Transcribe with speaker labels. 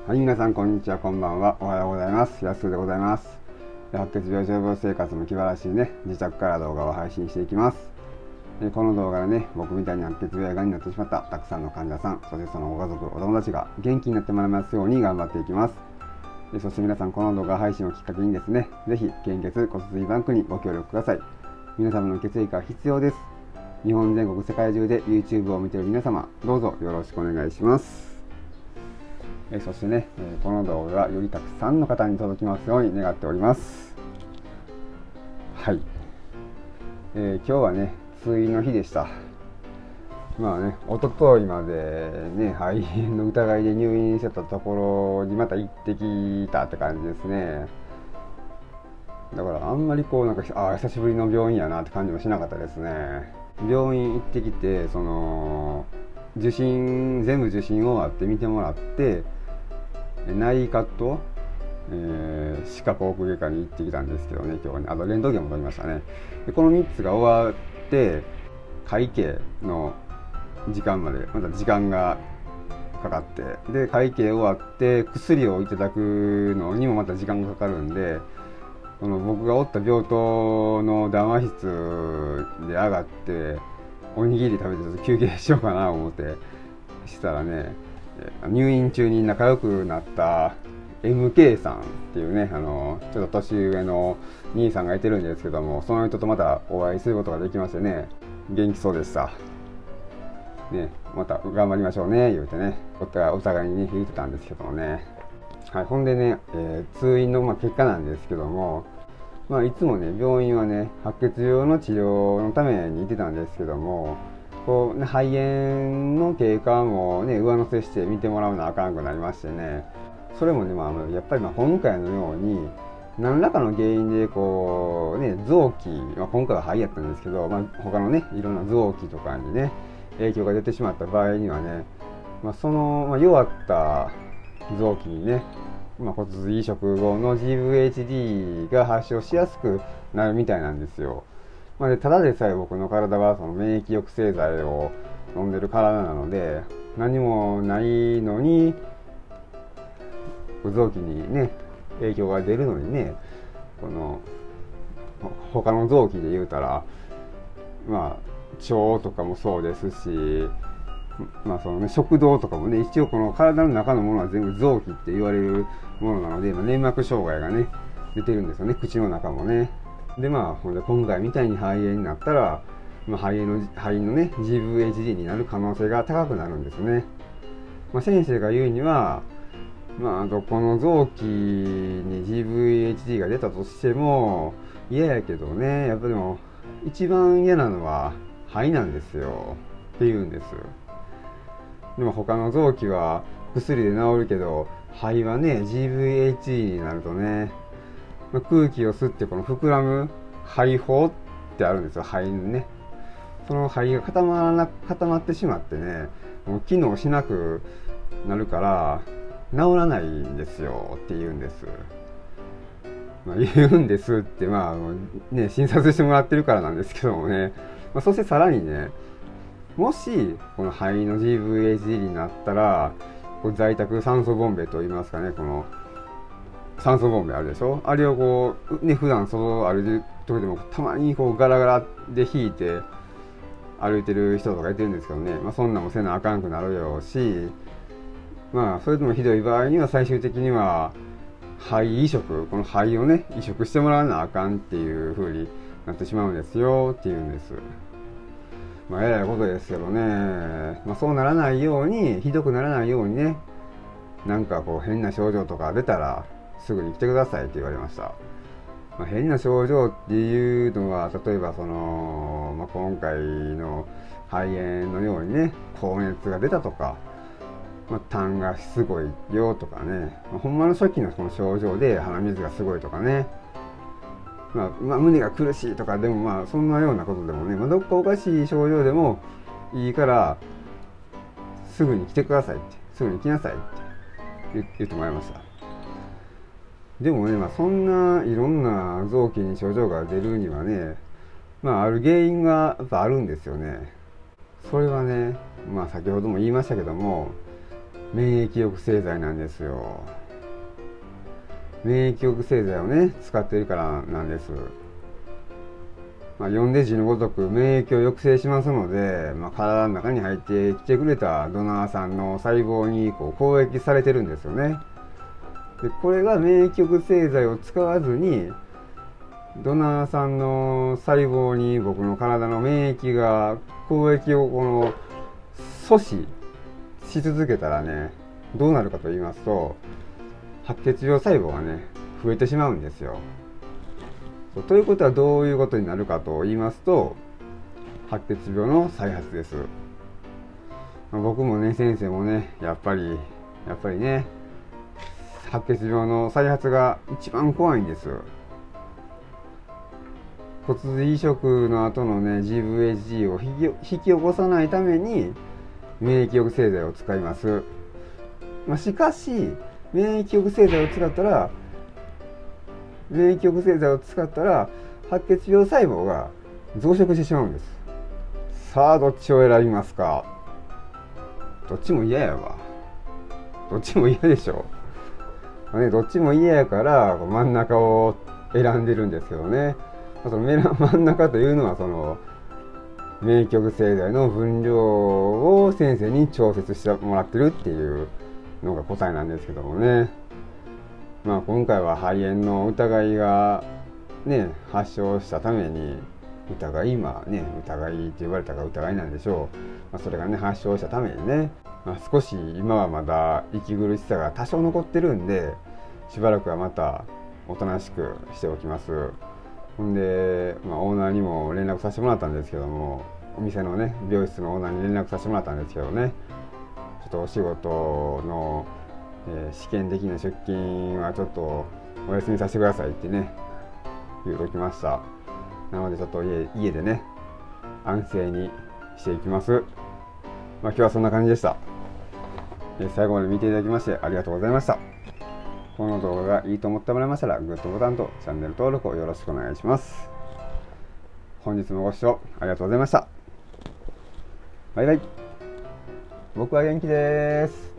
Speaker 1: はい、皆さんこんにちは、こんばんは、おはようございます。やすでございます。白血病予防生活も気晴らしいね、自宅から動画を配信していきます。この動画でね、僕みたいに白血病やがんになってしまったたくさんの患者さん、そしてそのご家族、お友達が元気になってもらいますように頑張っていきます。そして皆さん、この動画配信をきっかけにですね、ぜひ献血骨髄バンクにご協力ください。皆様の血液が必要です。日本全国世界中で YouTube を見ている皆様、どうぞよろしくお願いします。そしてね、この動画がよりたくさんの方に届きますように願っております。はい、今日はね、通院の日でした。まあね、一昨日までね、肺炎の疑いで入院してたところにまた行ってきたって感じですね。だからあんまりこうなんか久しぶりの病院やなって感じもしなかったですね。病院行ってきて、その全部受診終わって見てもらって、内科と、歯科口腔外科に行ってきたんですけどね、今日はね、あとレントゲンも取りましたね。でこの3つが終わって会計の時間までまた時間がかかって、で会計終わって薬をいただくのにもまた時間がかかるんで、この僕がおった病棟の談話室で上がっておにぎり食べてちょっと休憩しようかな思ってしたらね、入院中に仲良くなった MK さんっていうね、ちょっと年上の兄さんがいてるんですけども、その人とまたお会いすることができましてね、元気そうでした。ね、また頑張りましょうね言うてね、お互いにね言ってたんですけどもね。はい、ほんでね、通院の結果なんですけども、いつもね病院はね白血病の治療のために行ってたんですけども、こう、ね、肺炎の経過もね上乗せして見てもらわなあかんくなりましてね、それもね、やっぱり今回のように何らかの原因でこうね臓器、今回は肺やったんですけど、他のねいろんな臓器とかにね影響が出てしまった場合にはね、その、弱った臓器にね、骨髄移植後の GVHD が発症しやすくなるみたいなんですよ。でただでさえ僕の体はその免疫抑制剤を飲んでる体なので、何もないのに臓器にね影響が出るのにね、この他の臓器で言うたら腸とかもそうですし、そのね、食道とかもね、一応この体の中のものは全部臓器って言われるものなので、粘膜障害がね出てるんですよね、口の中もね。でほんで今回みたいに肺炎になったら、肺炎のね GVHD になる可能性が高くなるんですね。先生が言うには、どこの臓器に GVHD が出たとしても嫌やけどね、やっぱりも一番嫌なのは肺なんですよって言うんです。でも他の臓器は薬で治るけど、肺はね GVHD になるとね、空気を吸ってこの膨らむ肺胞ってあるんですよ、肺にね。その肺が固まってしまってね、もう機能しなくなるから治らないんですよって言うんです。言うんですってね、診察してもらってるからなんですけどもね、そしてさらにね、もしこの肺の GVHD になったら、在宅酸素ボンベといいますかね、この酸素ボンベあるでしょ、あれをこうね普段外歩いてる時でもたまにこうガラガラで引いて歩いてる人とかいてるんですけどね、そんなんもせなあかんくなるよし、それでもひどい場合には最終的には肺移植、この肺をね移植してもらわなあかんっていう風になってしまうんですよっていうんです。えらいことですけどね、そうならないように、ひどくならないようにね、なんかこう変な症状とか出たらすぐに来てくださいって言われました。変な症状っていうのは、例えばその、今回の肺炎のようにね高熱が出たとか、痰がすごいよとかね、ほんまの初期のその症状で鼻水がすごいとかね、胸が苦しいとかでもそんなようなことでもね、どっかおかしい症状でもいいからすぐに来てくださいって、すぐに来なさいって言ってもらいました。でもね、そんないろんな臓器に症状が出るにはね、ある原因がやっぱあるんですよね。それはね、先ほども言いましたけども、 免疫抑制剤なんですよ。免疫抑制剤をね使っているからなんです。読んで字のごとく免疫を抑制しますので、体の中に入ってきてくれたドナーさんの細胞に攻撃されてるんですよね。でこれが免疫抑制剤を使わずにドナーさんの細胞に僕の体の免疫が攻撃を阻止し続けたらね、どうなるかと言いますと、白血病細胞がね増えてしまうんですよ。ということはどういうことになるかと言いますと、白血病の再発です。僕もね、先生もね、やっぱりね、白血病の再発が一番怖いんです。骨髄移植の後のね GVHD を引き起こさないために免疫抑制剤を使います。しかし免疫抑制剤を使ったら白血病細胞が増殖してしまうんです。さあどっちを選びますか。どっちも嫌やわ。どっちも嫌でしょ。どっちも嫌やから真ん中を選んでるんですけどね。その真ん中というのはその免疫抑制剤の分量を先生に調節してもらってるっていうのが答えなんですけどもね。今回は肺炎の疑いがね発症したために、疑いって言われたから疑いなんでしょう。それがね発症したためにね、少し今はまだ息苦しさが多少残ってるんで、しばらくはまたおとなしくしておきます。ほんで、オーナーにも連絡させてもらったんですけども、お店のね美容室のオーナーに連絡させてもらったんですけどね、ちょっとお仕事の、試験的な出勤はちょっとお休みさせてくださいってね言うときました。なのでちょっと家でね安静にしていきます。今日はそんな感じでした。最後まで見ていただきましてありがとうございました。この動画がいいと思ってもらいましたらグッドボタンとチャンネル登録をよろしくお願いします。本日もご視聴ありがとうございました。バイバイ。僕は元気です。